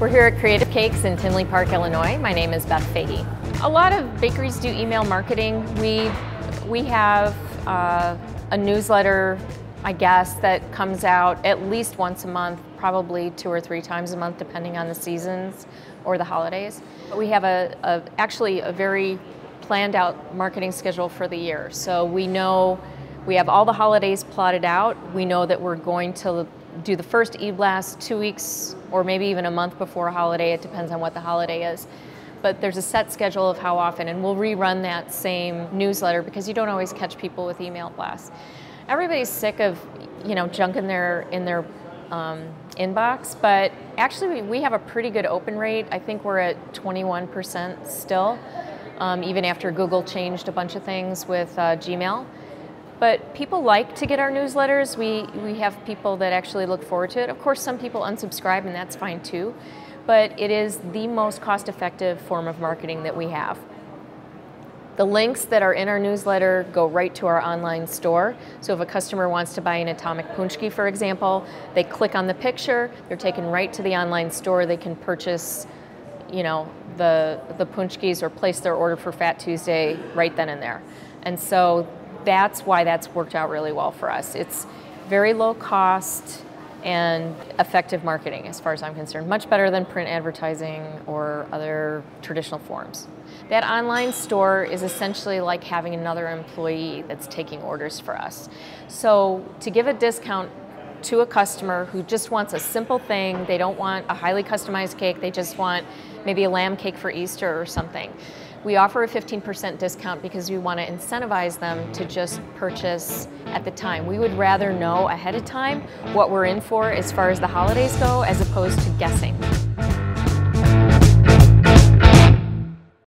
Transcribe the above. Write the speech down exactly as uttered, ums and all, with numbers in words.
We're here at Creative Cakes in Tinley Park, Illinois. My name is Beth Fady. A lot of bakeries do email marketing. We, we have uh, a newsletter, I guess, that comes out at least once a month, probably two or three times a month, depending on the seasons or the holidays. We have a, a actually a very planned out marketing schedule for the year. So we know we have all the holidays plotted out. We know that we're going to do the first e-blast two weeks or maybe even a month before a holiday. It depends on what the holiday is. But there's a set schedule of how often, and we'll rerun that same newsletter because you don't always catch people with email blasts. Everybody's sick of, you know, junk in their, in their um, inbox, but actually we, we have a pretty good open rate. I think we're at twenty-one percent still, um, even after Google changed a bunch of things with uh, Gmail. But people like to get our newsletters. We, we have people that actually look forward to it. Of course, some people unsubscribe, and that's fine too. But it is the most cost-effective form of marketing that we have. The links that are in our newsletter go right to our online store. So if a customer wants to buy an Atomic Paczki, for example, they click on the picture, they're taken right to the online store. They can purchase, you know, the, the paczkis or place their order for Fat Tuesday right then and there. And so that's why that's worked out really well for us. It's very low cost and effective marketing as far as I'm concerned. Much better than print advertising or other traditional forms. That online store is essentially like having another employee that's taking orders for us. So to give a discount to a customer who just wants a simple thing, they don't want a highly customized cake, they just want maybe a lamb cake for Easter or something. We offer a fifteen percent discount because we want to incentivize them to just purchase at the time. We would rather know ahead of time what we're in for as far as the holidays go, as opposed to guessing.